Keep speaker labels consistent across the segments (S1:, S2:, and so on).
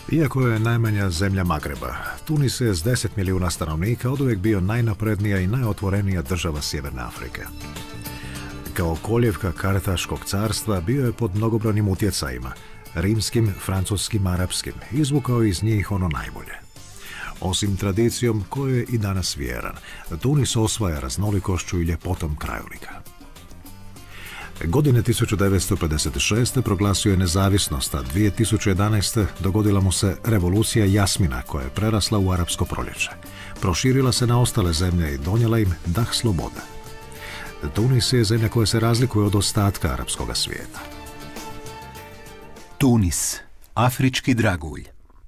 S1: Iako je najmanja zemlja Magreba, Tunis je s 10 milijuna stanovnika oduvijek bio najnaprednija i najotvorenija država Sjeverne Afrike. Kao koljevka Kartaškog carstva bio je pod mnogobrojnim utjecajima, rimskim, francuskim, arapskim, izvukao iz njih ono najbolje. Osim tradicijom kojoj je i danas vjeran, Tunis osvaja raznolikošću i ljepotom krajolika. Godine 1956. proglasio je nezavisnost, a 2011. dogodila mu se revolucija Jasmina koja je prerasla u arapsko proljeće. Proširila se na ostale zemlje i donijela im dah slobode. Tunis je zemlja koja se razlikuje od ostatka arapskog svijeta.
S2: Tunis, afrički dragulj.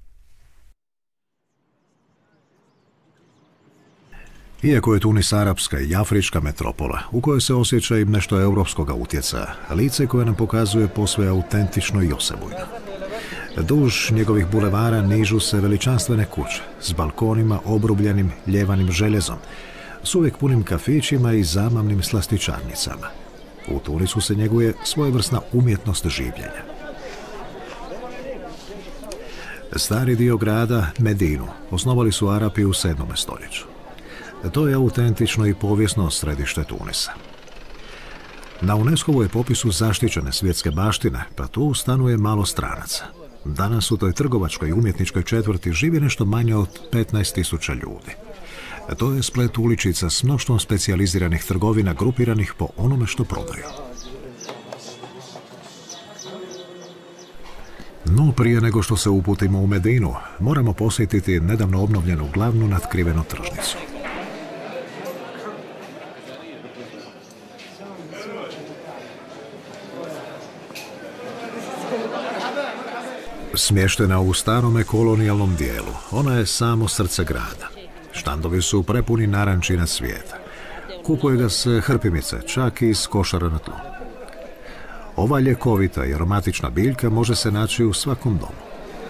S1: Iako je Tunis arapska i afrička metropola, u kojoj se osjeća i nešto europskoga utjecaja, lice koje nam pokazuje posve autentično i osebujno. Duž njegovih bulevara nižu se veličanstvene kuće, s balkonima obrubljenim ljevanim željezom, s uvijek punim kafićima i zamamnim slastičarnicama. U Tunisu se njeguje svojevrsna umjetnost življenja. Stari dio grada, Medinu, osnovali su Arapi u 7. stoljeću. To je autentično i povijesno središte Tunisa. Na UNESCO-voj popisu zaštićene svjetske baštine, pa tu stanuje malo stranaca. Danas u toj trgovačkoj i umjetničkoj četvrti živi nešto manje od 15.000 ljudi. To je splet uličica s mnoštvom specijaliziranih trgovina grupiranih po onome što prodaju. No prije nego što se uputimo u Medinu, moramo posjetiti nedavno obnovljenu glavnu natkrivenu tržnicu. Smještena u starome kolonijalnom dijelu, ona je samo srce grada. Štandovi su prepuni narančina svijeta. Kupuje ga se hrpimice, čak i iz košara na tlu. Ova ljekovita i aromatična biljka može se naći u svakom domu.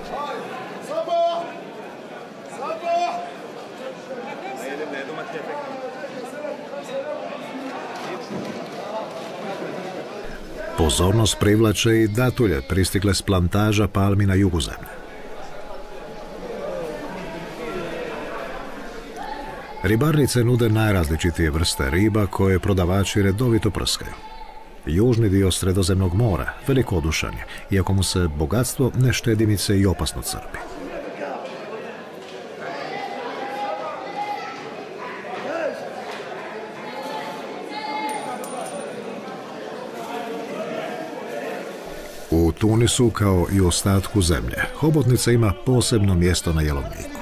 S1: Pozornost privlače i datulje pristigle s plantaža palmi na jugu zemlje. Ribarnice nude najrazličitije vrste riba koje prodavači redovito prskaju. Južni dio Sredozemnog mora velikodušan je, iako mu se bogatstvo neštedimice i opasno crpi. U Tunisu, kao i u ostatku zemlje, hobotnica ima posebno mjesto na jelovniku.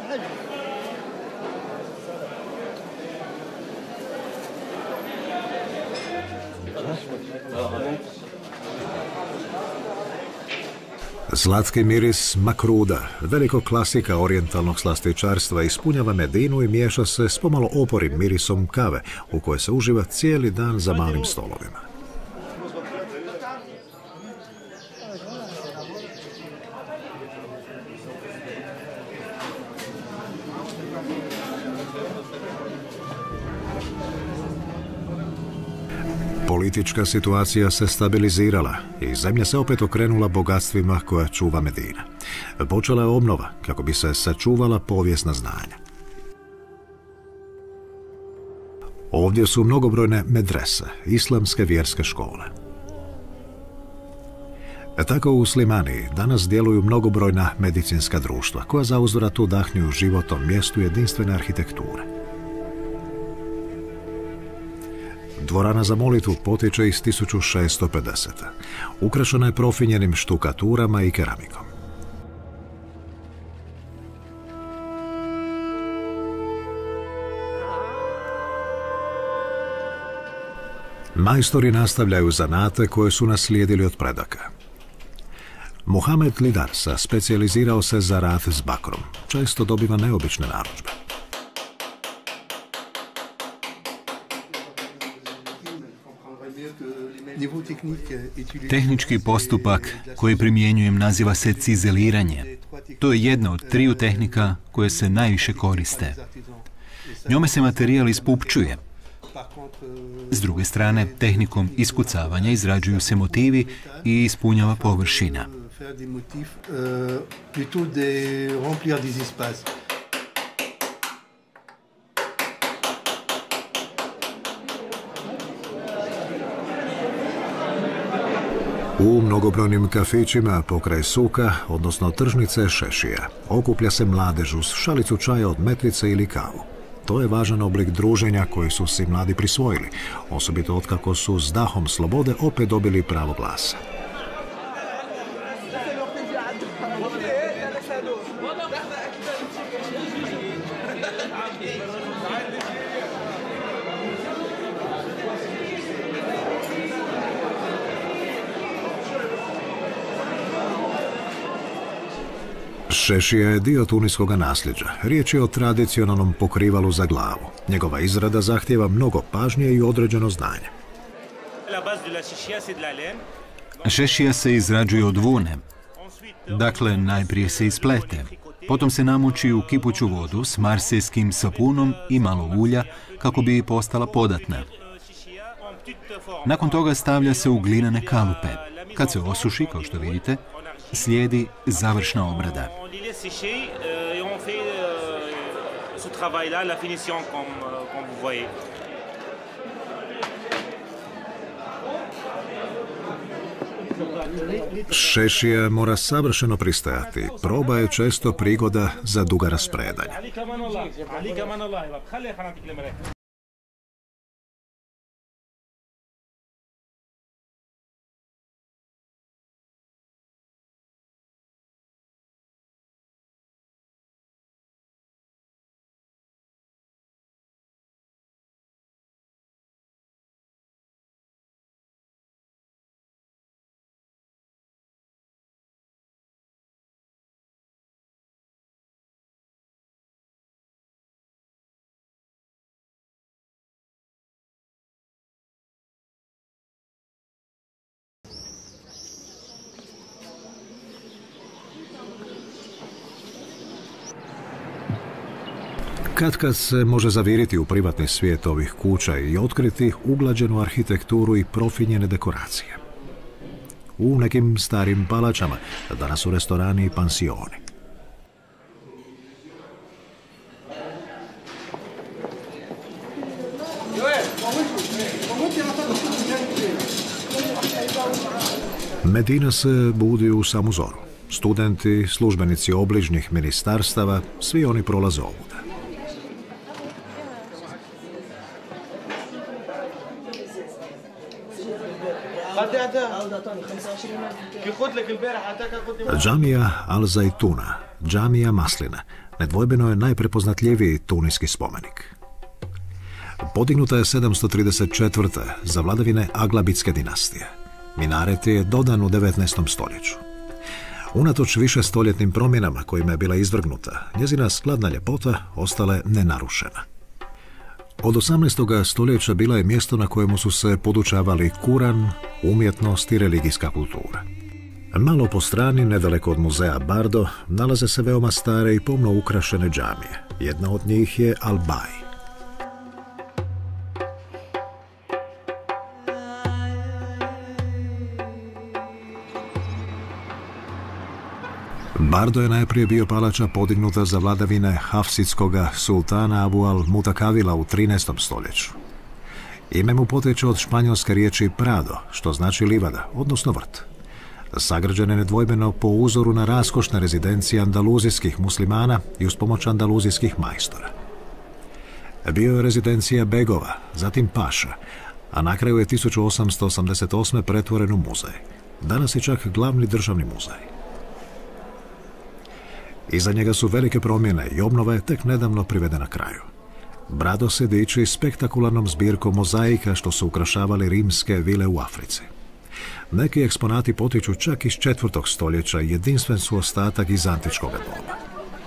S1: Slatki miris makruda, veliko klasika orijentalnog slastičarstva, ispunjava Medinu i miješa se s pomalo oporim mirisom kave, u kojoj se uživa cijeli dan za malim stolovima. Politička situacija se stabilizirala i zemlja se opet okrenula bogatstvima koja čuva Medina. Počela je obnova kako bi se sačuvala povijesna znanja. Ovdje su mnogobrojne medrese, islamske vjerske škole. Tako u Slimaniji danas djeluju mnogobrojna medicinska društva koja zauzvrat udahnjuju životom mjestu jedinstvene arhitekture. Dvorana za molitvu potječe iz 1650. Ukrašena je profinjenim štukaturama i keramikom. Majstori nastavljaju zanate koje su naslijedili od predaka. Mohamed Lidarsa specijalizirao se za rad s bakrom. Često dobiva neobične narudžbe.
S2: Tehnički postupak koji primjenjujem naziva se cizeliranje. To je jedna od 3 tehnika koje se najviše koriste. Njome se materijal ispupčuje. S druge strane, tehnikom iskucavanja izrađuju se motivi i ispunjava površina.
S1: U mnogobrojnim kafićima pokraj suka, odnosno tržnice Šešija, okuplja se mladež uz šalicu čaja od metlice ili kavu. To je važan oblik druženja koji su si mladi prisvojili, osobito otkako su s dahom slobode opet dobili pravo glasa. Šešija je dio tuniskog nasljeđa. Riječ je o tradicionalnom pokrivalu za glavu. Njegova izrada zahtijeva mnogo pažnje i određeno znanje.
S2: Šešija se izrađuje od vune. Dakle, najprije se isplete. Potom se namoči u kipuću vodu s marsejskim sapunom i malo ulja kako bi postala podatna. Nakon toga stavlja se u glinene kalupe. Kad se osuši, kao što vidite, slijedi završna obrada.
S1: Šešija mora savršeno pristajati. Proba je često prigoda za duga raspredanja. Katkad se može zaviriti u privatni svijet ovih kuća i otkriti uglađenu arhitekturu i profinjene dekoracije. U nekim starim palačama, danas su restorani i pansioni. Medina se budi u samu zoru. Studenti, službenici obližnjih ministarstava, svi oni prolaze ovuda. Džamija Al-Zajtuna, džamija Maslina, nedvojbeno je najprepoznatljiviji tuniski spomenik. Podignuta je 734. za vladavine Aglabitske dinastije. Minaret je dodan u 19. stoljeću. Unatoč višestoljetnim promjenama kojima je bila izvrgnuta, njezina skladna ljepota ostala je nenarušena. Od 18. stoljeća bila je mjesto na kojemu su se podučavali Kuran, umjetnost i religijska kultura. Malo po strani, nedaleko od muzeja Bardo, nalaze se veoma stare i pomno ukrašene džamije. Jedna od njih je Al-Bai. Bardo je najprije bio palača podignuta za vladavine hafsidskoga sultana Abu al-Mutakavila u 13. stoljeću. Ime mu potječe od španjolske riječi prado, što znači livada, odnosno vrt. Sagrađen je nedvojbeno po uzoru na raskošne rezidencije andaluzijskih muslimana i uz pomoć andaluzijskih majstora. Bio je rezidencija begova, zatim paša, a na kraju je 1888. pretvoren u muzej. Danas je čak glavni državni muzej. Iza njega su velike promjene i obnova je tek nedavno privedena kraju. Brado se diči spektakularnom zbirkom mozaika što su ukrašavali rimske vile u Africi. Neki eksponati potiču čak iz 4. stoljeća i jedinstven su ostatak iz antičkog doba.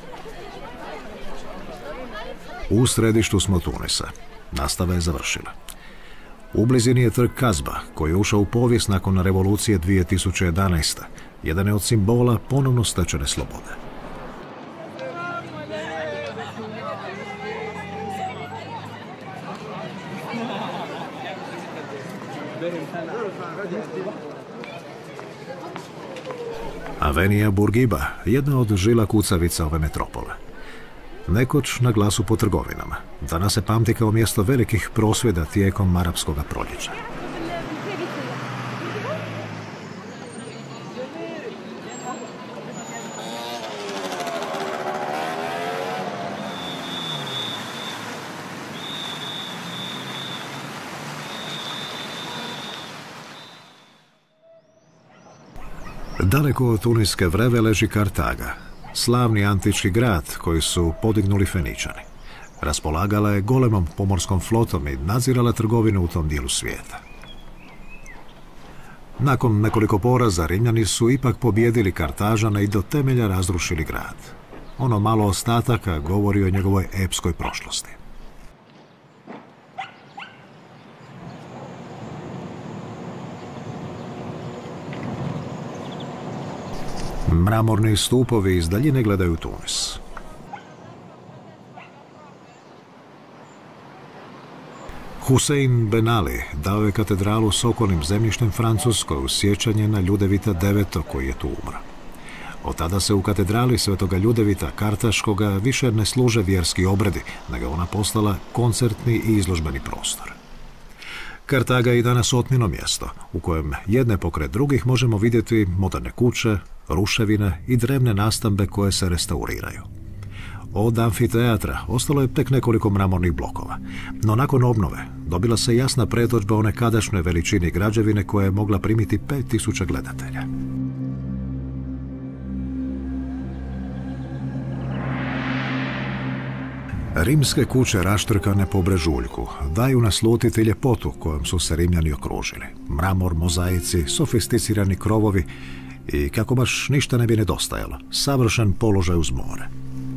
S1: U središtu smo Tunisa. Nastava je završila. U blizini je trg Kazba, koji je ušao u povijest nakon revolucije 2011. Jedan je od simbola ponovno stečene slobode. Avenija Bourguiba, jedna od žila kucavica ove metropole. Nekoć na glasu po trgovinama. Danas se pamti kao mjesto velikih prosvjeda tijekom arapskoga proljeća. Daleko od tuniske vreve leži Kartaga, slavni antički grad koji su podignuli Feničani. Raspolagala je golemom pomorskom flotom i nadzirala trgovinu u tom dijelu svijeta. Nakon nekoliko poraza Rimljani su ipak pobijedili Kartažane i do temelja razrušili grad. Ono malo ostataka govori o njegovoj epskoj prošlosti. Mramorni stupovi iz daljine gledaju Tunis. Husein Ben Ali dao je katedralu s okolnim zemljištem Francuskoj u sjećanje na Ljudevita IX. Koji je tu umro. Od tada se u katedrali svetoga Ljudevita Kartaškoga više ne služe vjerski obredi, nego je ona postala koncertni i izložbeni prostor. Kartaga je i danas otmjeno mjesto, u kojem jedne pokraj drugih možemo vidjeti moderne kuće, ruševine i drevne nastambe koje se restauriraju. Od amfiteatra ostalo je tek nekoliko mramornih blokova, no nakon obnove dobila se jasna predodžba o nekadašnjoj veličini građevine koja je mogla primiti 5000 gledatelja. Rimske kuće raštrkane po brežuljku daju naslutiti ljepotu kojom su se Rimljani okružili. Mramor, mozaici, sofisticirani krovovi i, kako baš ništa ne bi nedostajalo, savršen položaj uz more.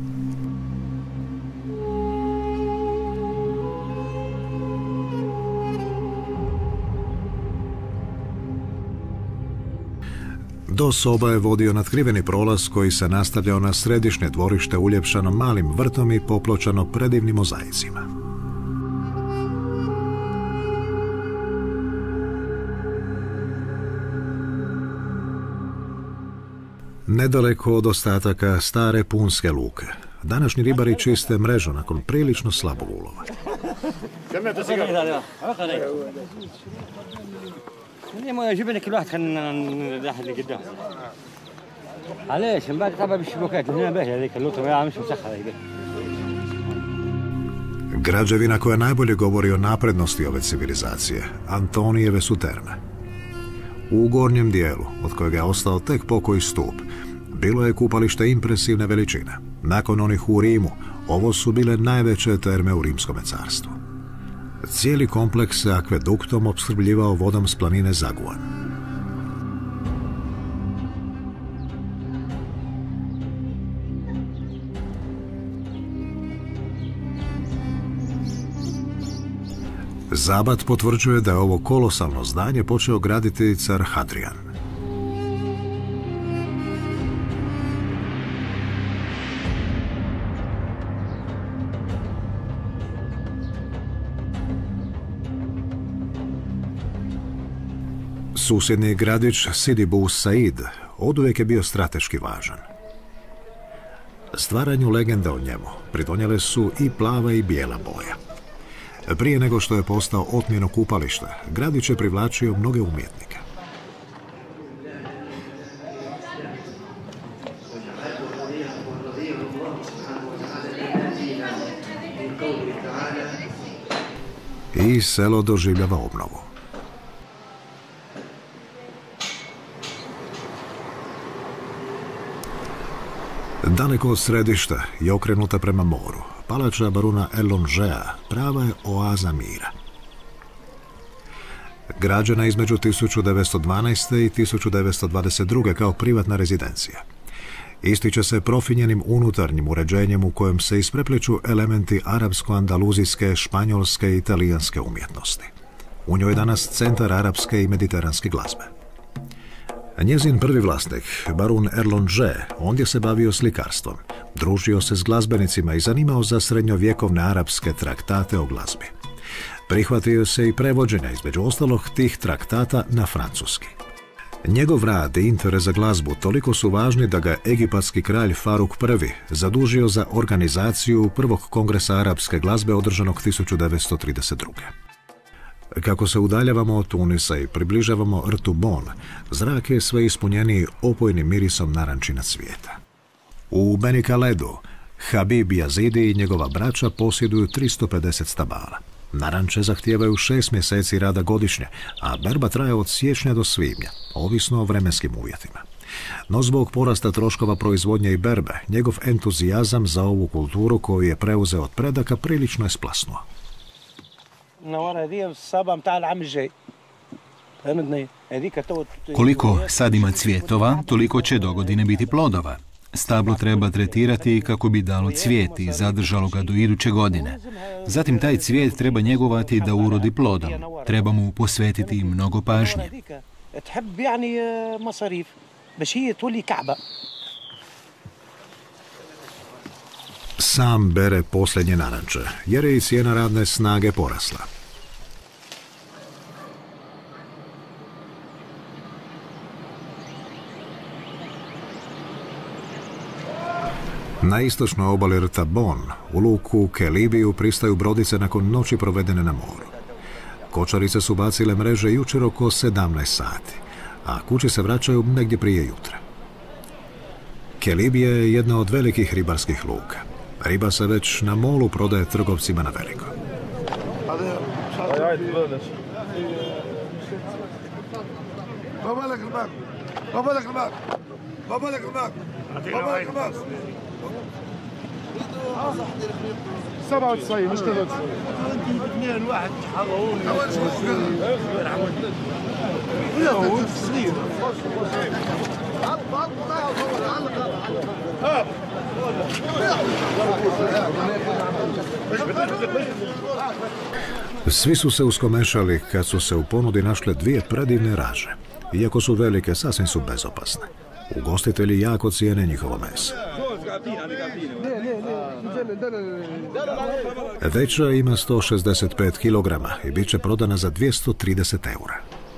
S1: Do soba je vodio natkriveni prolaz koji se nastavljao na središnje dvorište uljepšano malim vrtom i popločano predivnim mozaicima. Nedaleko od ostataka stare punske luke, današnji ribari čiste mrežu nakon prilično slabog ulova.
S3: ما جبنا كل واحد خلينا نلاحظ اللي قدام علاش من بعد طبعا بالشبكات هنا باهي هذيك اللوطه مش مسخره هذيك.
S1: Građevina koja najbolje govori o naprednosti ove civilizacije, Antonijeve su terme. U gornjem dijelu, od kojega je ostao tek pokoji stup, bilo je kupalište impresivne veličine. Nakon onih u Rimu, ovo su bile najveće terme u Rimskome carstvu. Cijeli kompleks se akveduktom opskrbljivao vodom s planine Zaguan. Zabat potvrđuje da je ovo kolosalno zdanje počeo graditi car Hadrian. Susjedni gradić Sidi Bou Said oduvijek je bio strateški važan. Stvaranju legende o njemu pridonijele su i plava i bijela boja. Prije nego što je postao otmjeno kupalište, gradić je privlačio mnoge umjetnike. I selo doživljava obnovu. Daleko od središta i okrenuta prema moru, palača baruna Elongea prava je oaza mira. Građena između 1912. i 1922. kao privatna rezidencija. Ističe se profinjenim unutarnjim uređenjem u kojem se isprepleću elementi arapsko-andaluzijske, španjolske i italijanske umjetnosti. U njoj je danas centar arapske i mediteranske glazbe. Njezin prvi vlasnik, barun Erlonge, ondje se bavio slikarstvom, družio se s glazbenicima i zanimao za srednjovjekovne arapske traktate o glazbi. Prihvatio se i prevođenja, između ostalog, tih traktata na francuski. Njegov rad i interes za glazbu toliko su važni da ga egipatski kralj Faruk I zadužio za organizaciju prvog kongresa arapske glazbe održanog 1932. Kako se udaljavamo od Tunisa i približavamo rtu Bon, zrak je sve ispunjeniji opojnim mirisom narančina cvijeta. U Beni Kaledu, Habib Yazidi i njegova braća posjeduju 350 stabala. Naranče zahtijevaju 6 mjeseci rada godišnje, a berba traje od siječnja do svibnja, ovisno o vremenskim uvjetima. No zbog porasta troškova proizvodnje i berbe, njegov entuzijazam za ovu kulturu koju je preuzeo od predaka prilično je splasnuo.
S2: Koliko sad ima cvjetova, toliko će dogodine biti plodova. Stablo treba tretirati kako bi dalo cvijet i zadržalo ga do iduće godine. Zatim taj cvijet treba njegovati da urodi plodom. Treba mu posvetiti mnogo pažnje.
S1: Sam bere posljednje naranče, jer je i cijena radne snage porasla. Na istočnoj obali rta Bon, u luku Kelibiju, pristaju brodice nakon noći provedene na moru. Kočarice su bacile mreže jučer oko 17 sati, a kući se vraćaju negdje prije jutra. Kelibija je jedna od velikih ribarskih luka. Riba se već na molu prodaje trgovcima na veliko. Svi su se uskomešali kad su se u ponudi našle dvije predivne raže. Iako su velike, sasvim su bezopasne. Ugostitelji jako cijene njihovo meso. Veća ima 165 kg i bit će prodana za 230 eura.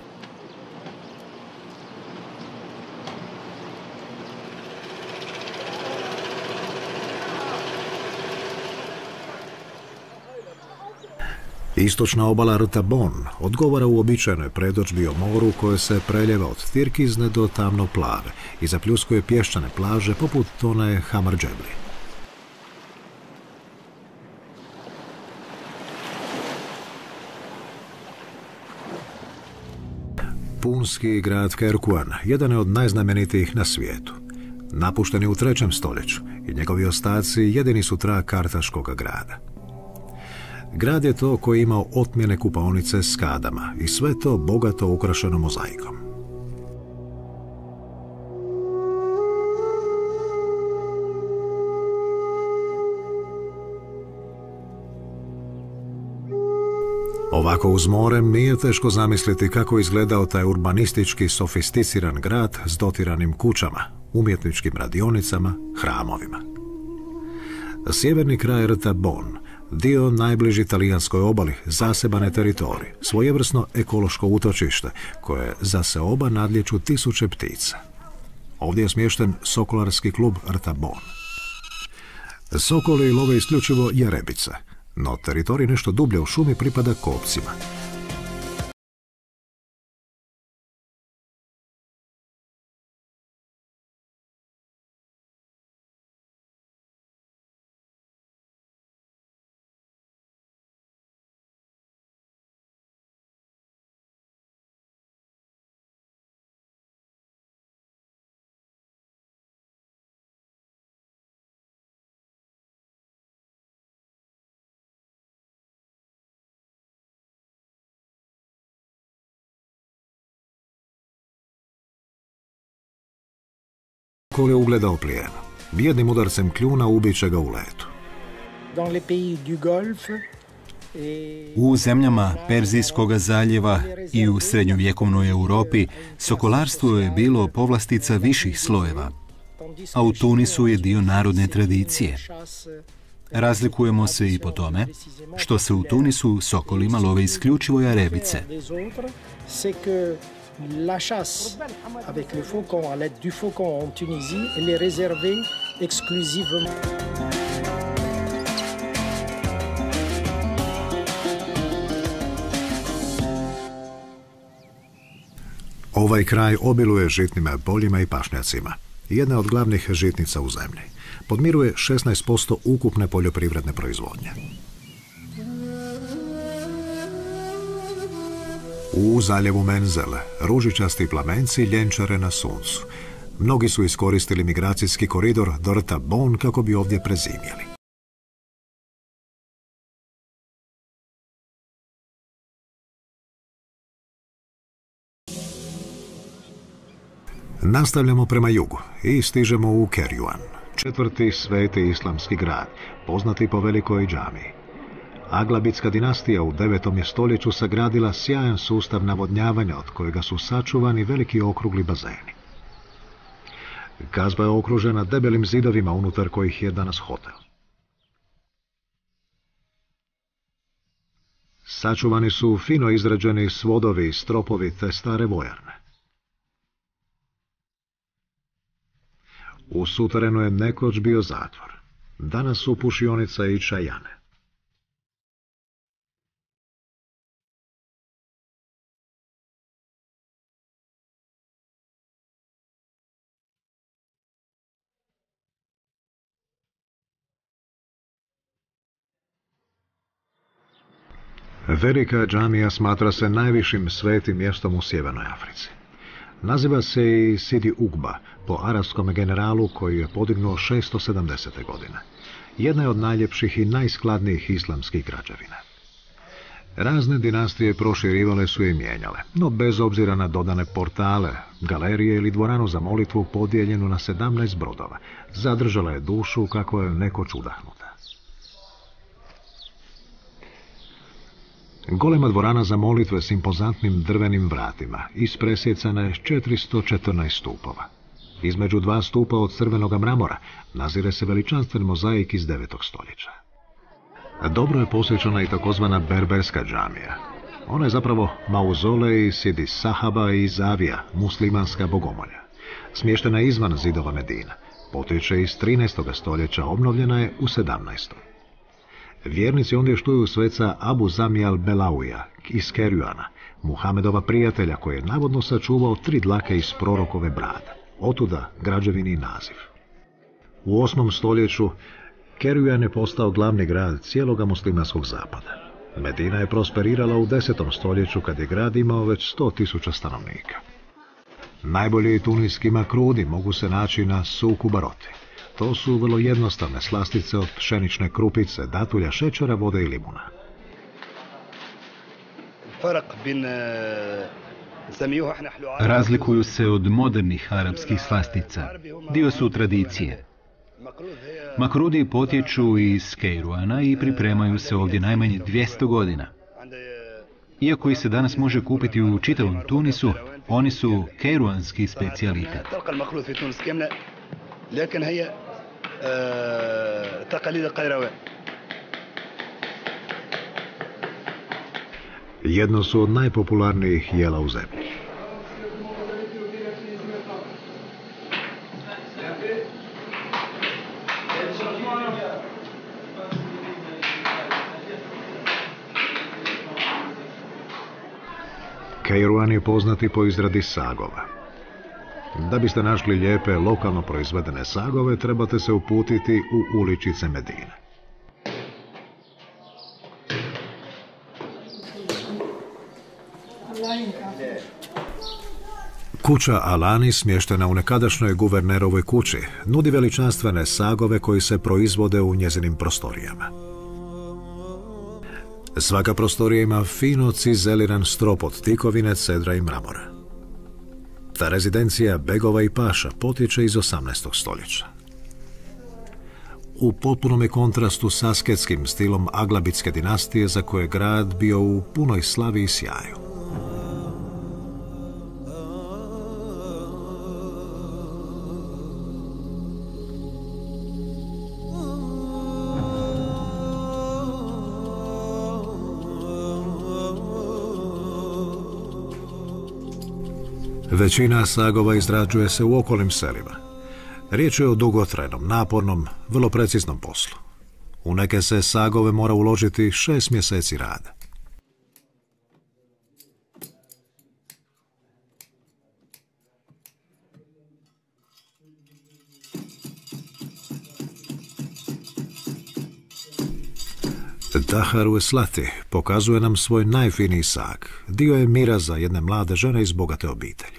S1: Istočna obala rta Bon odgovara uobičajenoj predodžbi o moru koje se preljeva od tirkizne do tamno plave i zapljuskuje pješčane plaže poput one Hamar Džebli. Punski grad Kerkuan jedan je od najznamenitijih na svijetu. Napušten je u 3. stoljeću i njegovi ostaci jedini su trag kartaškog grada. Grad je to koji je imao otmjene kupaonice s kadama i sve to bogato ukrašeno mozaikom. Ovako uz more nije teško zamisliti kako izgledao taj urbanistički sofisticiran grad s dotiranim kućama, umjetničkim radionicama, hramovima. Sjeverni kraj rta Bon, dio najbliži talijanskoj obali, zaseban je teritorij, svojevrsno ekološko utočište koje za seoba nadlijeću 1000 ptica. Ovdje je smješten sokolarski klub rta Bon. Sokoli love isključivo jarebice, no teritorij nešto dublje u šumi pripada kopcima. Sokol je ugledao plijen. Bijednim udarcem kljuna ubit će ga u letu.
S2: U zemljama Perzijskog zaljeva i u srednjovjekovnoj Europi sokolarstvo je bilo povlastica viših slojeva, a u Tunisu je dio narodne tradicije. Razlikujemo se i po tome što se u Tunisu sokolima love isključivo jarebice.
S4: La chasse avec le faucon, à l'aide du faucon en Tunisie, elle est réservée exclusivement.
S1: Ovaj kraj obiluje žitnim poljima i pašnjacima. Jedna od glavnih žitnica u zemlji. Podmiruje 16% ukupne poljoprivredne proizvodnje. U zaljevu Menzele ružičasti plamenci ljenčare na suncu. Mnogi su iskoristili migracijski koridor do rta Bon kako bi ovdje prezimjeli. Nastavljamo prema jugu i stižemo u Kerjuan, četvrti sveti islamski grad, poznati po velikoj džamiji. Aglabitska dinastija u 9. stoljeću sagradila sjajan sustav navodnjavanja od kojega su sačuvani veliki okrugli bazeni. Kazba je okružena debelim zidovima unutar kojih je danas hotel. Sačuvani su fino izrađeni svodovi i stropovi te stare vojarne. U suterenu je nekoć bio zatvor. Danas su pušionica i čajane. Velika džamija smatra se najvišim svetim mjestom u Sjevernoj Africi. Naziva se i Sidi Ugba, po arapskom generalu koji je podignuo 670. godine. Jedna je od najljepših i najskladnijih islamskih građevina. Razne dinastije proširivale su i mijenjale, no bez obzira na dodane portale, galerije ili dvoranu za molitvu podijeljenu na 17 brodova, zadržala je dušu kako je nekoć udahnuta. Golema dvorana za molitve s impozantnim drvenim vratima ispresjecana je 414 stupova. Između dva stupa od crvenog mramora nazire se veličanstven mozaik iz 9. stoljeća. Dobro je posjećena i takozvana berberska džamija. Ona je zapravo mauzolej Sidi Sahaba i Zavija, muslimanska bogomolja. Smještena izvan zidova Medina, potječe iz 13. stoljeća, obnovljena je u 17. Vjernici ondje štuju sveca Abu Zami al-Belauja iz Kerjuana, Muhamedova prijatelja koji je navodno sačuvao 3 dlake iz prorokove brade. Otuda građevini naziv. U 8. stoljeću Kerjuan je postao glavni grad cijeloga muslimanskog zapada. Medina je prosperirala u 10. stoljeću kad je grad imao već 100.000 stanovnika. Najbolji tunijski makrudi mogu se naći na Suku Baroti. To su vrlo jednostavne slastice od pšenične krupice, datulja, šećera, vode i limuna.
S2: Razlikuju se od modernih arapskih slastica. Dio su tradicije. Makrudi potječu iz Kejruana i pripremaju se ovdje najmanje 200 godina. Iako ih se danas može kupiti u čitavom Tunisu, oni su kejruanski specijalitet.
S1: Jedno su od najpopularnijih jela u zemlji. Kejruan je poznati po izradi sagova. Da biste našli lijepe, lokalno proizvedene sagove, trebate se uputiti u uličice Medine. Kuća Alani, smještena u nekadašnjoj guvernerovoj kući, nudi veličanstvene sagove koji se proizvode u njezinim prostorijama. Svaka prostorija ima fino cizeliran strop od tikovine, cedra i mramora. Ta rezidencija begova i paša potječe iz 18. stoljeća. U potpunom je kontrastu s asketskim stilom Aglabitske dinastije za koje je grad bio u punoj slavi i sjaju. Većina sagova izrađuje se u okolnim selima. Riječ je o dugotrajnom, napornom, vrlo preciznom poslu. U neke se sagove mora uložiti 6 mjeseci rada. Tahar Ueslati pokazuje nam svoj najfiniji sag. Dio je miraza jedne mlade žene iz bogate obitelji.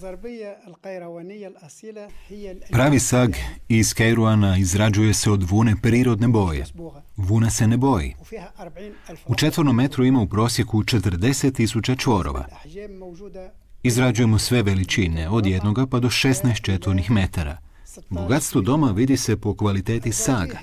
S2: Pravi sag iz Kairuana izrađuje se od vune prirodne boje. Vuna se ne boji. U četvornom metru ima u prosjeku 40.000 čvorova. Izrađujemo sve veličine, od 1 pa do 16 četvornih metara. Bogatstvo doma vidi se po kvaliteti saga.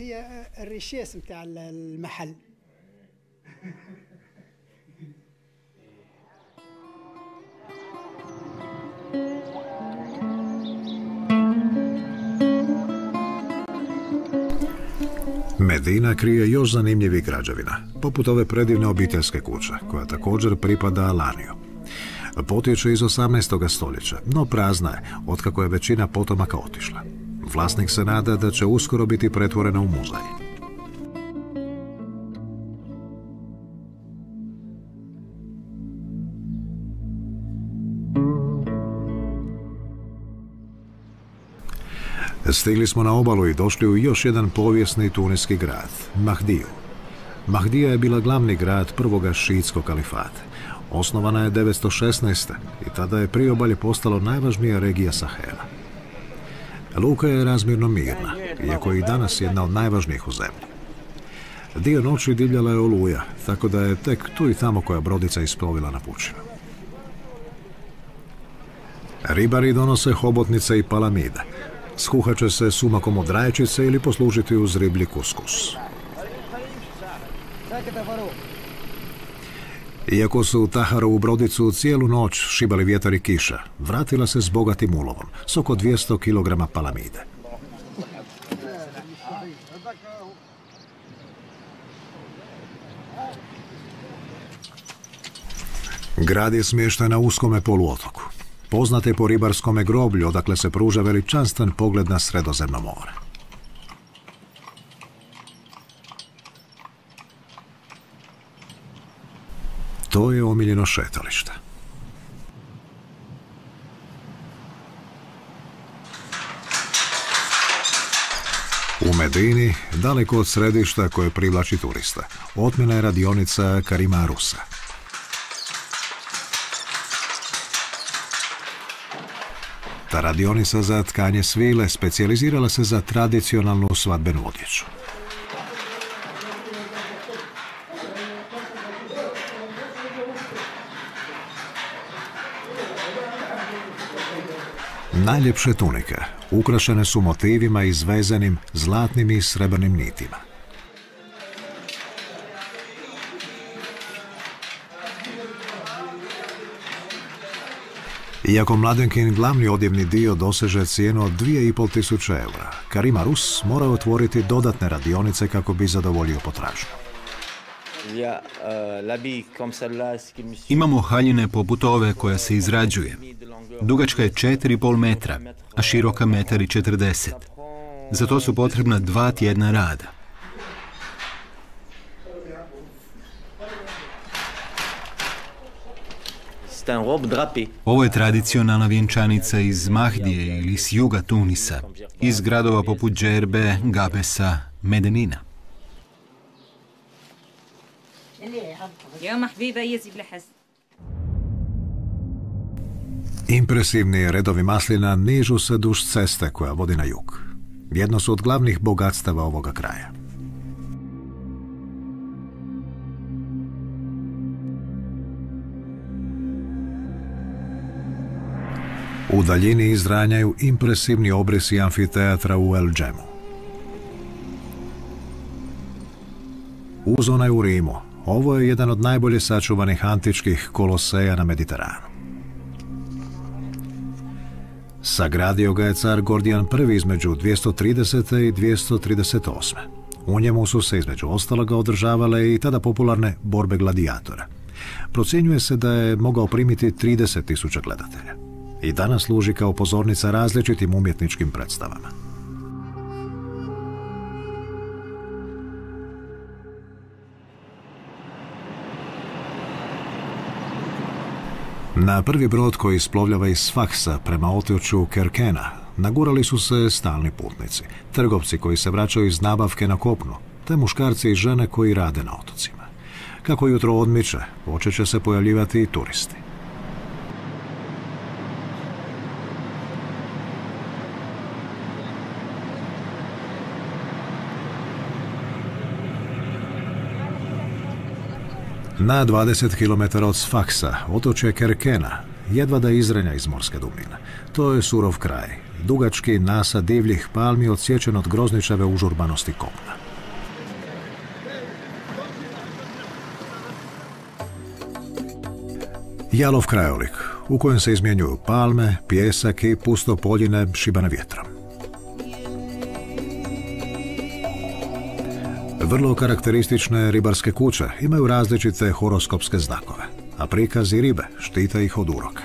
S1: Medina krije još zanimljivih građevina, poput ove predivne obiteljske kuće, koja također pripada Alaniju. Potječe iz 18. stoljeća, no prazna je, otkako je većina potomaka otišla. Vlasnik se nada da će uskoro biti pretvorena u muzej. Stigli smo na obalu i došli u još jedan povijesni tuniski grad, Mahdiju. Mahdija je bila glavni grad prvoga šiitskog kalifata. Osnovana je 916. i tada je priobalje postalo najvažnija regija Sahela. Luka je razmjerno mirna, iako je i danas jedna od najvažnijih u zemlji. Dio noći divljala je oluja, tako da je tek tu i tamo koja brodica isplovila na pučinu. Ribari donose hobotnice i palamide. Skuhat će se sumakom od rajčice ili poslužiti uz riblji kuskus. Iako su Taharovu brodicu cijelu noć šibali vjetar i kiša, vratila se s bogatim ulovom, s oko 200 kg palamide. Grad je smješten na uskome poluotoku. Poznat je po ribarskome groblju, odakle se pruža veličanstven pogled na Sredozemno more. To je omiljeno šetalište. U Medini, daleko od središta koje privlači turista, otmjena je radionica Karima Arusa. Ta radionica za tkanje svile specijalizirala se za tradicionalnu svadbenu odjeću. Najljepše tunike ukrašene su motivima izvezenim zlatnim i srebrnim nitima. Iako mladenkin glavni odjevni dio doseže cijenu od 2.500 eura, Karim Arus mora otvoriti dodatne radionice kako bi zadovoljio potražnju.
S2: Imamo haljine poput ove koja se izrađuje. Dugačka je 4,5 metra, a široka 1,40 m. Za to su potrebna 2 tjedna rada. Ovo je tradicionalna vjenčanica iz Mahdije ili s juga Tunisa, iz gradova poput Džerbe, Gabesa, Medenina.
S1: Impresivni redovi maslina nižu se duž ceste koja vodi na jug. Jedno su od glavnih bogatstava ovoga kraja. U daljini izranjaju impresivni obrisi amfiteatra u El Džemu. Uz onaj u Rimu, ovo je jedan od najbolje sačuvanih antičkih koloseja na Mediteranu. Sagradio ga je car Gordijan I između 230. i 238. U njemu su se između ostaloga održavale i tada popularne borbe gladijatora. Procjenjuje se da je mogao primiti 30.000 gledatelja. i danas služi kao pozornica različitim umjetničkim predstavama. Na prvi brod koji isplovljava iz Sfaxa prema otočju Kerkena nagurali su se stalni putnici, trgovci koji se vraćaju iz nabavke na kopnu, te muškarci i žene koji rade na otocima. Kako jutro odmiče, počet će se pojavljivati i turisti. Na 20 km od Sfaxa, otočje Kerkena, jedva da izrenja iz morske dubine. To je surov kraj, dugački nasad divljih palmi odsječen od grozničave užurbanosti kopna. Jalov krajolik, u kojem se izmjenjuju palme, pijesak i pusto poljine šibane vjetrom. Vrlo karakteristične ribarske kuće imaju različite horoskopske znakove, a prikazi ribe štite ih od uroka.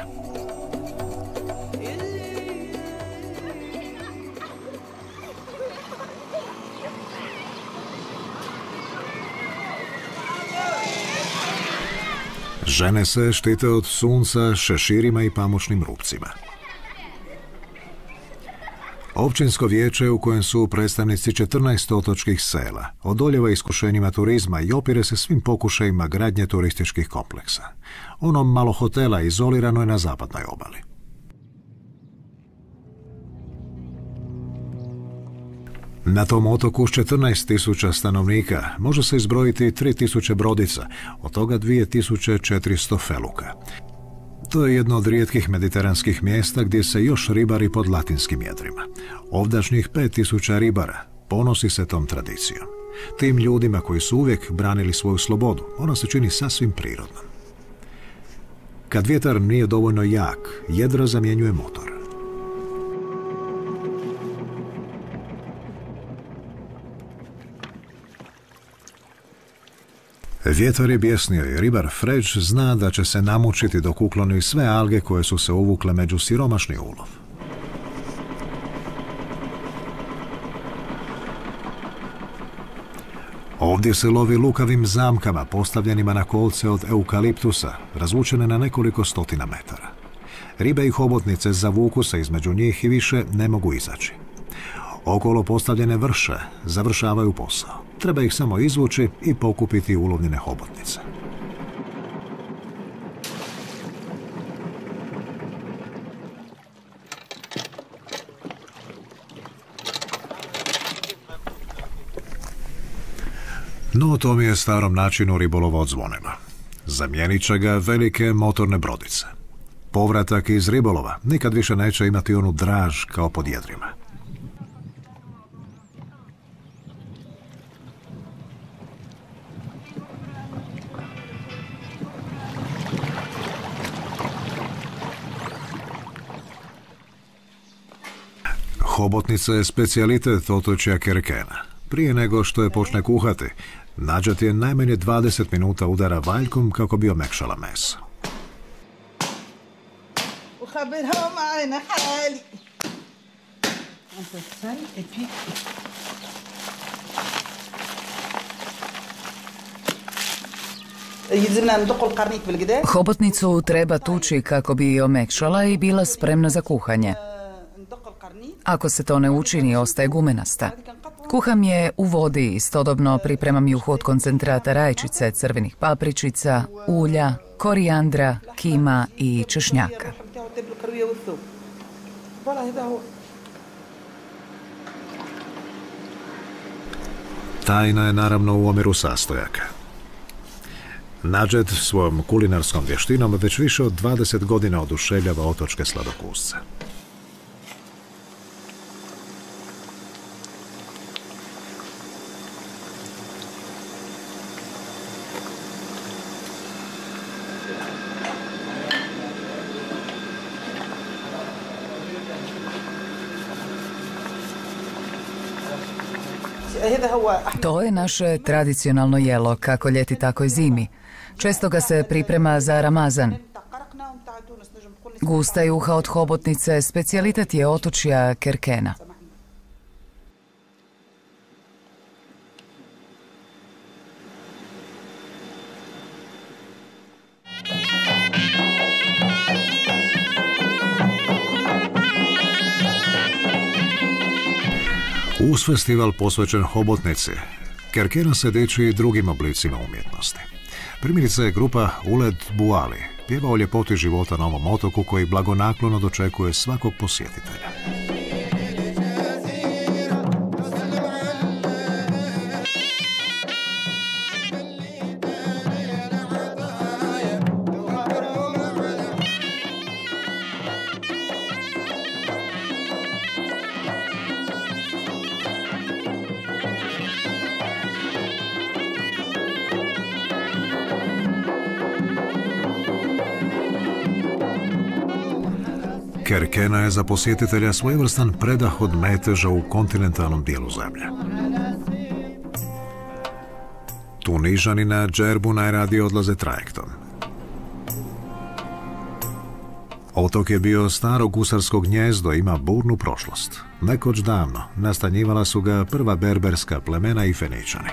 S1: Žene se štite od sunca šeširima i pamučnim rupcima. Općinsko vijeće u kojem su predstavnici 14 otočkih sela odoljeva iskušenjima turizma i opire se svim pokušajima gradnje turističkih kompleksa. Ono malo hotela izolirano je na zapadnoj obali. Na tom otoku s 14.000 stanovnika može se izbrojiti 3.000 brodica, od toga 2.400 feluka. To je jedno od rijetkih mediteranskih mjesta gdje se još ribari pod latinskim jedrima. Ovdašnjih 5.000 ribara ponosi se tom tradicijom. Tim ljudima koji su uvijek branili svoju slobodu, ona se čini sasvim prirodnom. Kad vjetar nije dovoljno jak, jedra zamjenjuje motor. Vjetar je bjesnio i ribar Fređ zna da će se namučiti dok ukloni sve alge koje su se uvukle među siromašni ulov. Ovdje se lovi lukavim zamkama postavljenima na kolce od eukaliptusa, razvučene na nekoliko stotina metara. Ribe i hobotnice zavuku se između njih i više ne mogu izaći. Okolo postavljene vrše završavaju posao. Treba ih samo izvući i pokupiti ulovljene hobotnice. No, to mi je starom načinu ribolova odzvonilo. Zamijenit će ga velike motorne brodice. Povratak iz ribolova nikad više neće imati onu draž kao pod jedrima. Hobotnica je specijalitet otočja Kerkena. Prije nego što je počne kuhati, nađat je najmanje 20 minuta udara valjkom kako bi omekšala meso.
S5: Hobotnicu treba tući kako bi je omekšala i bila spremna za kuhanje. Ako se to ne učini, ostaje gumenasta. Kuham je u vodi, istodobno pripremam juhu od koncentrata rajčice, crvenih papričica, ulja, korijandra, kima i češnjaka.
S1: Tajna je naravno u omjeru sastojaka. Nadžet svojom kulinarskom vještinom već više od 20 godina oduševljava otočke sladokusce.
S5: To je naše tradicionalno jelo, kako ljeti tako i zimi. Često ga se priprema za Ramazan. Gusta juha od hobotnice specijalitet je otočja Kerkena.
S1: Uz festival posvećen hobotnici, Kerkena se diči i drugim oblicima umjetnosti. Primjerice, grupa Uled Buali pjeva o ljepoti života na ovom otoku koji blagonaklono dočekuje svakog posjetitelja. Kerkena je za posjetitelja svojevrstan predah od meteža u kontinentalnom dijelu zemlje. Tunižani na Džerbu najradije odlaze trajektom. Otok je bio staro gusarsko gnjezdo, ima burnu prošlost. Nekoć davno nastanjivala su ga prva berberska plemena i Feničani.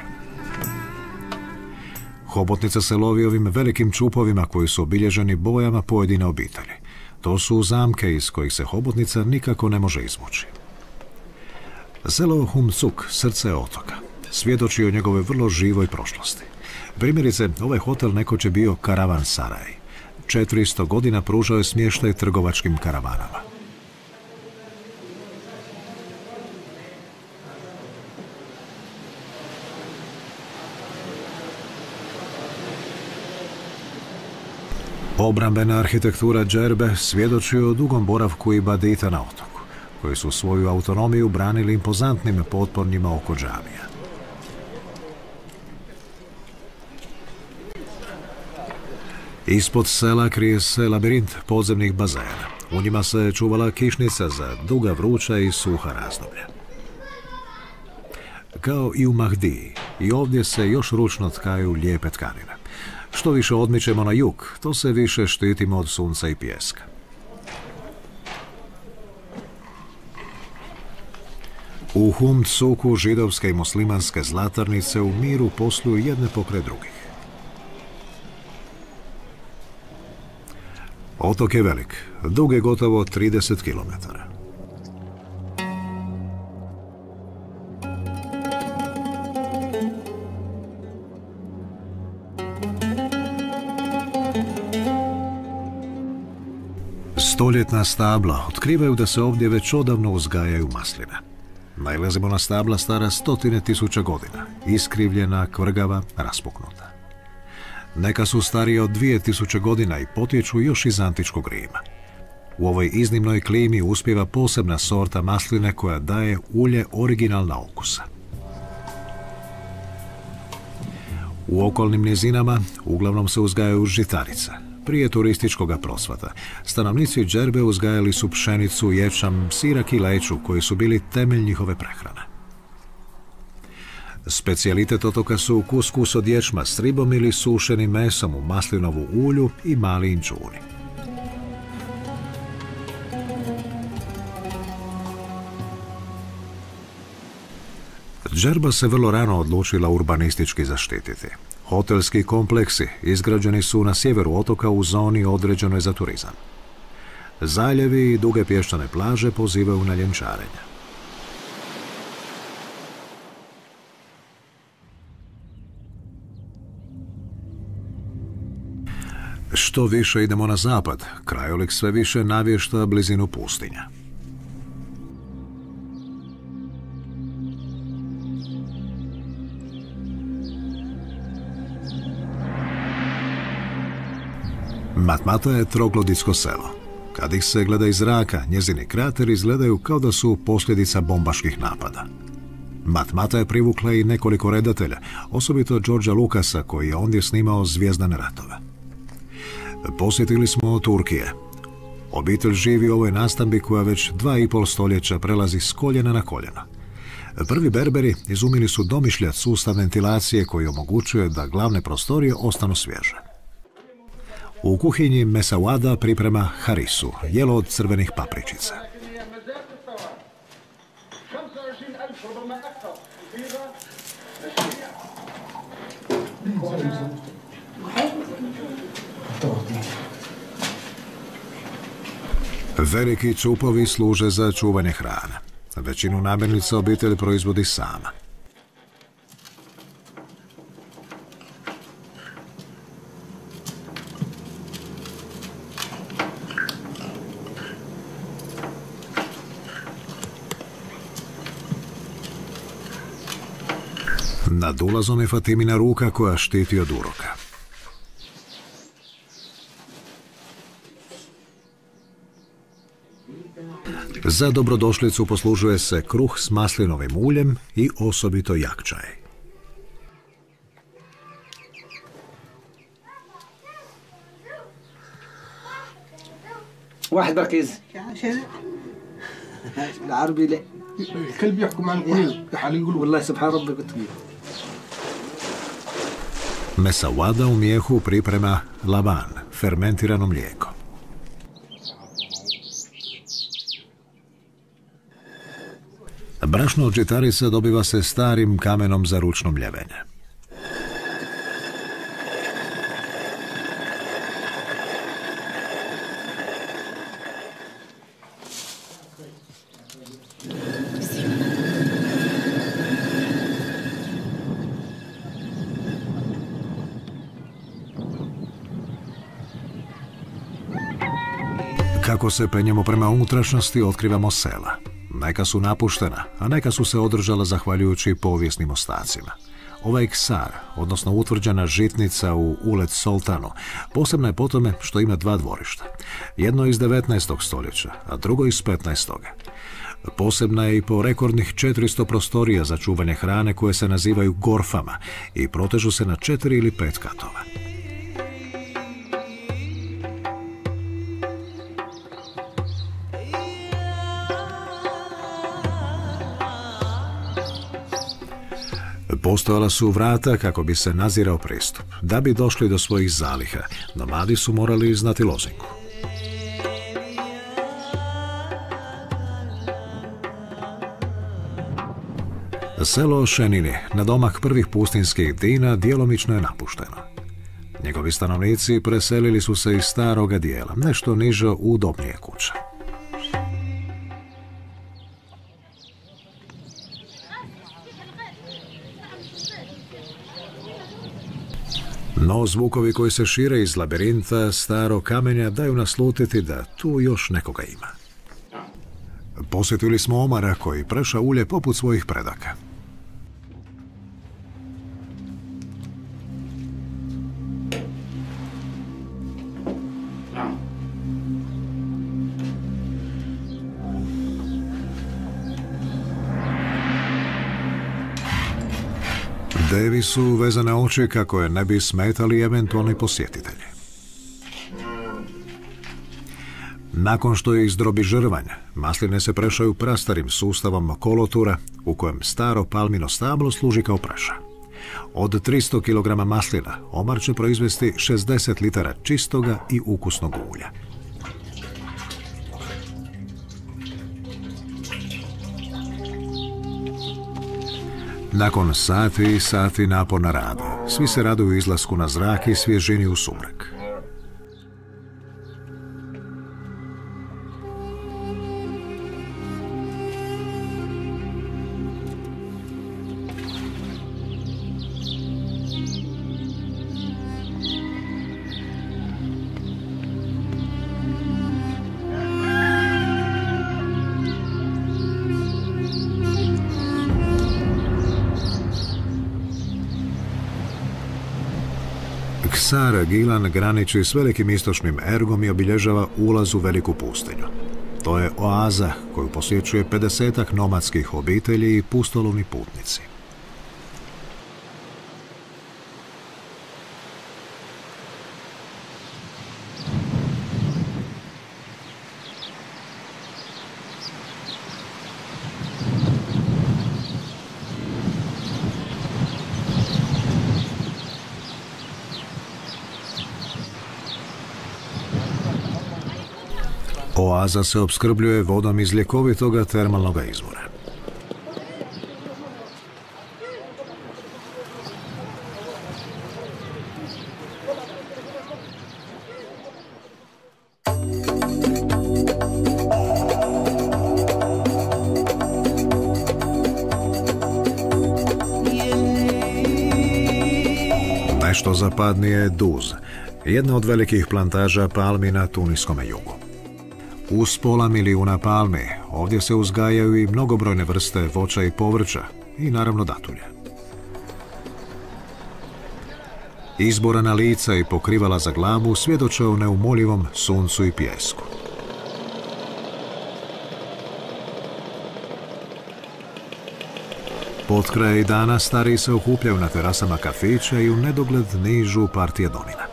S1: Hobotnica se lovi ovim velikim čupovima koji su obilježeni bojama pojedine obitelji. To su zamke iz kojih se hobotnica nikako ne može izvući. Selo Humcuk, srce otoka, svjedoči o njegove vrlo živoj prošlosti. Primjerice, ovaj hotel nekoć je bio karavan saraj. 400 godina pružao je smještaj trgovačkim karavanama. Obrambena arhitektura Džerbe svjedoči o dugom boravku ibadita na otoku, koji su svoju autonomiju branili impozantnim potpornjima oko džamija. Ispod sela krije se labirint podzemnih bazena. U njima se čuvala kišnica za duga, vruća i suha razdoblja. Kao i u Mahdiji, i ovdje se još ručno tkaju lijepe tkanine. Što više odmičemo na jug, to se više štitimo od sunca i pijeska. U Humcuku židovske i muslimanske zlatarnice u miru posluju jedne pokraj drugih. Otok je velik, dug je gotovo 30 km. Stoljetna stabla otkrivaju da se ovdje već odavno uzgajaju masline. Nailazimo na stabla stara 100.000 godina, iskrivljena, kvrgava, raspuknuta. Neka su starije od 2000 godina i potječu još iz antičkog Rima. U ovoj iznimnoj klimi uspijeva posebna sorta masline koja daje ulje originalna okusa. U okolnim nizinama uglavnom se uzgajaju žitarice. Prije turističkog procvata stanovnici Džerbe uzgajali su pšenicu, ječam, sirak i leću koji su bili temelj njihove prehrane. Specijalitet otoka su kuskus od ječma s ribom ili sušenim mesom u maslinovu ulju i mali inčuni. Džerba se vrlo rano odlučila urbanistički zaštititi. Hotelski kompleksi izgrađeni su na sjeveru otoka u zoni određenoj za turizam. Zaljevi i duge pješčane plaže pozivaju na ljenčarenje. Što više idemo na zapad, krajolik sve više navješta blizinu pustinja. Matmata je trogloditsko selo. Kad ih se gleda iz zraka, njezini krateri izgledaju kao da su posljedica bombaških napada. Matmata je privukla i nekoliko redatelja, osobito Georgea Lucasa koji je ondje snimao Zvijezdane ratove. Posjetili smo Turkije. Obitelj živi u ovoj nastambi koja već 2,5 stoljeća prelazi s koljena na koljeno. Prvi Berberi izumili su domišljat sustav ventilacije koji omogućuje da glavne prostorije ostanu svježe. U kuhinji Mesawada priprema harisu, jelo od crvenih papričica. Veliki čupovi služe za čuvanje hrane. Većinu namirnica obitelj proizvodi sama. Nad ulazom je Fatimina ruka koja štiti od uroka. Za dobrodošlicu poslužuje se kruh s maslinovim uljem i osobito jak čaj.
S3: واحد بركز العربي لا
S6: الكلب يحكم عن الكل يقول
S3: والله سبحان ربي بتقول.
S1: Mesawada u mijehu priprema laban, fermentirano mlijeko. Brašno od žitarica dobiva se starim kamenom za ručno mljevenje. Kako se penjemo prema unutrašnjosti, otkrivamo sela. Neka su napuštena, a neka su se održala zahvaljujući povijesnim ostacima. Ovaj ksar, odnosno utvrđena žitnica u Ulet Soltanu, posebna je po tome što ima dva dvorišta. Jedno iz 19. stoljeća, a drugo iz 15. Posebna je i po rekordnih 400 prostorija za čuvanje hrane koje se nazivaju gorfama i protežu se na 4 ili 5 katova. Postojala su vrata kako bi se nadzirao pristup. Da bi došli do svojih zaliha, nomadi su morali znati lozinku. Selo Šenini, nadomak prvih pustinskih dina, djelomično je napušteno. Njegovi stanovnici preselili su se iz staroga dijela, nešto niže u udobnije kuće. No zvukovi koji se šire iz labirinta starog kamenja daju naslutiti da tu još nekoga ima. Posjetili smo Omara koji preša ulje poput svojih predaka. Devi su vezane oči kako je ne bi smetali eventualni posjetitelji. Nakon što je izdrobi žrvanj, masline se prešaju prastarim sustavom kolotura u kojem staro palmino stablo služi kao preša. Od 300 kg maslina Omar će proizvesti 60 litara čistoga i ukusnog ulja. Nakon sati i sati naporna rada, svi se raduju izlasku na zrak i svježini u sumrak. Ksar Gilan graniči s velikim istočnim ergom i obilježava ulaz u veliku pustinju. To je oaza koju posjećuje 50-ak nomadskih obitelji i pustolovni putnici. Oaza se opskrbljuje vodom iz ljekovitoga termalnog izvora. Nešto zapadnije je Duz, jedna od velikih plantaža palmi na Tuniskom jugu. Uz 500 milijuna palmi ovdje se uzgajaju i mnogobrojne vrste voća i povrća i naravno datulje. Izborana lica i pokrivala za glavu svjedoče o neumoljivom suncu i pijesku. Potkraj dana stariji se okupljaju na terasama kafića i u nedogled nižu partije domina.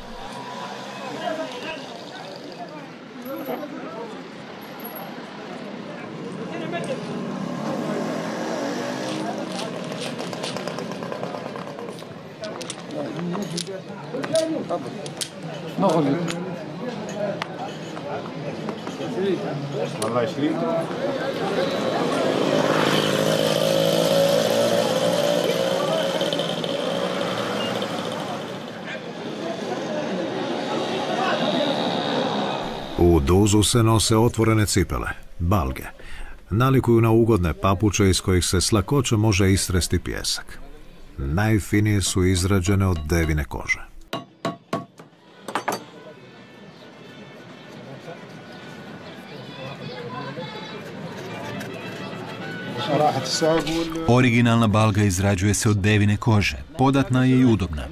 S1: U Duzu se nose otvorene cipele, balge. Nalikuju na ugodne papuče iz kojih se s lakoćom može istresti pijesak. Najfinije su izrađene od devine kože.
S2: Originalna balga izrađuje se od devine kože. Podatna je i udobna.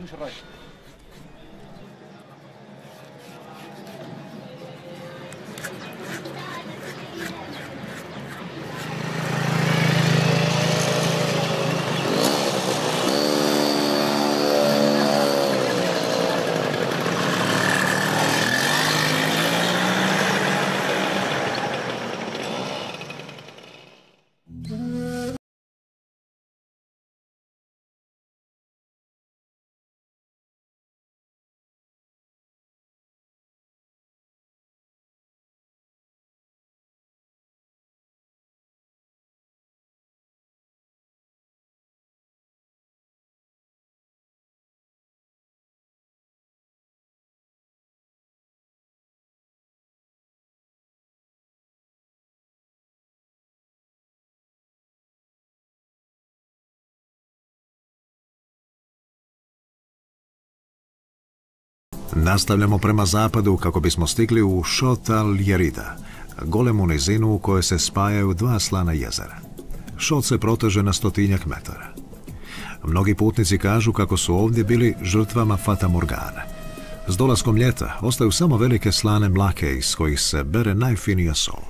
S1: Nastavljamo prema zapadu kako bismo stigli u Chott al-Yerida, golemu nizinu u kojoj se spajaju dva slana jezera. Chott se proteže na 100-tinjak metara. Mnogi putnici kažu kako su ovdje bili žrtvama Fata Morgane. S dolaskom ljeta ostaju samo velike slane mlake iz kojih se bere najfinija sol.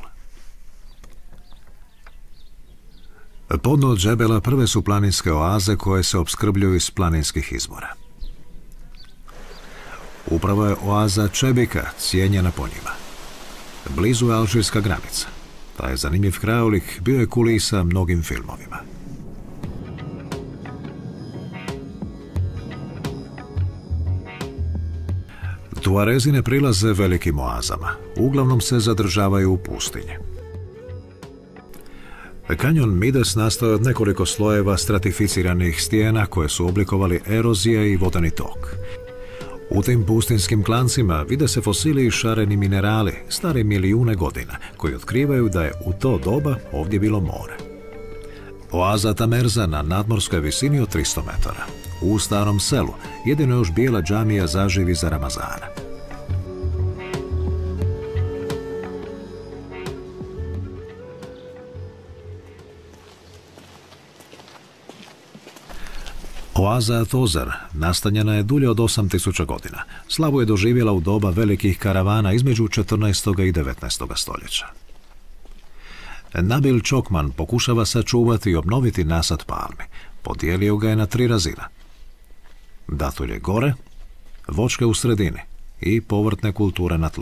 S1: Podno od Džebela prve su planinske oaze koje se opskrbljuju iz planinskih izvora. Upravo je oaza Čebika cijenjena po njima. Blizu je alžirska granica. Taj zanimljiv krajolik bio je kulisa mnogim filmovima. Tuarezi ne prilaze velikim oazama. Uglavnom se zadržavaju u pustinji. Kanjon Midas nastao je od nekoliko slojeva stratificiranih stijena koje su oblikovali erozija i vodeni tok. U tim pustinskim klancima vide se fosili i šareni minerali, stari milijune godina, koji otkrivaju da je u to doba ovdje bilo more. Oaza Tamerza na nadmorskoj visini od 300 metara. U starom selu jedino još bijela džamija zaživi za Ramazana. Oaza Tozar nastanjena je dulje od 8000 godina. Slavu je doživjela u doba velikih karavana između 14. i 19. stoljeća. Nabil Čokman pokušava sačuvati i obnoviti nasad palmi. Podijelio ga je na 3 razine. Datulje gore, voćke u sredini i povrtne kulture na tlu.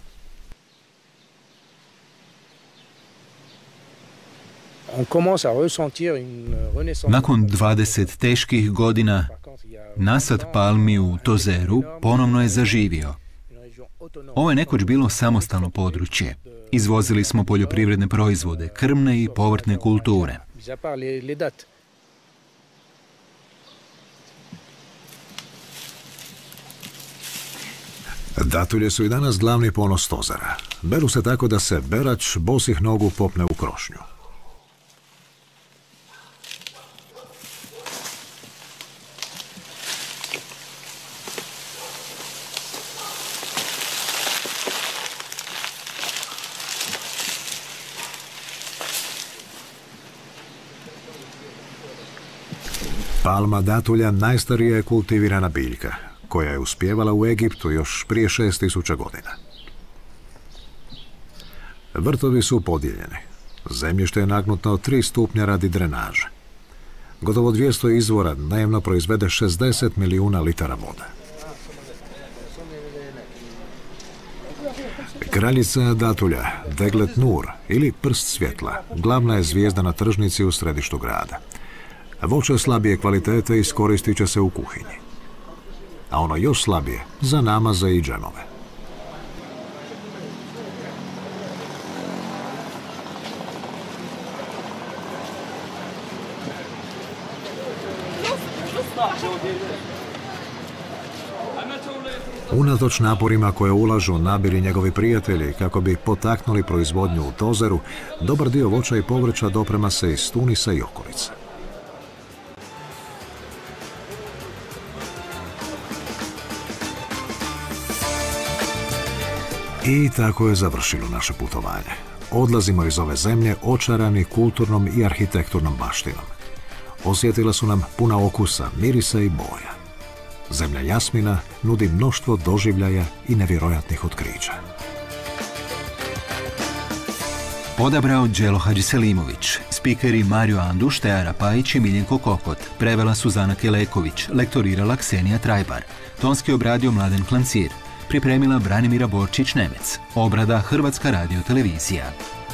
S2: Nakon 20 teških godina, nasad palmi u Tozeru ponovno je zaživio. Ovo je nekoć bilo samostalno područje. Izvozili smo poljoprivredne proizvode, krmne i povrtne kulture.
S1: Datulje su i danas glavni ponos Tozera. Beru se tako da se berač bosih nogu popne u krošnju. Palma datulja najstarija je kultivirana biljka, koja je uspjevala u Egiptu još prije 6000 godina. Vrtovi su podijeljeni. Zemljište je nagnuto 3 stupnja radi drenaže. Gotovo 200 izvora dnevno proizvede 60 milijuna litara vode. Kraljica datulja, Deglet Nur ili prst svjetla, glavna je zvijezda na tržnici u središtu grada. Voće slabije kvalitete iskoristit će se u kuhinji, a ono još slabije za namaze i džemove. Unatoč naporima koje ulažu Nabil i njegovi prijatelji kako bi potaknuli proizvodnju u Tozeru, dobar dio voća i povrća doprema se iz Tunisa i okolice. I tako je završilo naše putovanje. Odlazimo iz ove zemlje očarani kulturnom i arhitekturnom baštinom. Osjetila su nam puna okusa, mirisa i boja. Zemlja Jasmina nudi mnoštvo doživljaja i nevjerojatnih otkrića.
S2: Odabrao Đelo Hadžiselimović, spikeri Mario Anduš, Teara Pajić i Miljenko Kokot, prevela Suzana Keleković, lektorirala Ksenija Trajbar, tonski obradio Mladen Klancir, pripremila Branimira Borčić-Nemec, obrada Hrvatska radiotelevizija.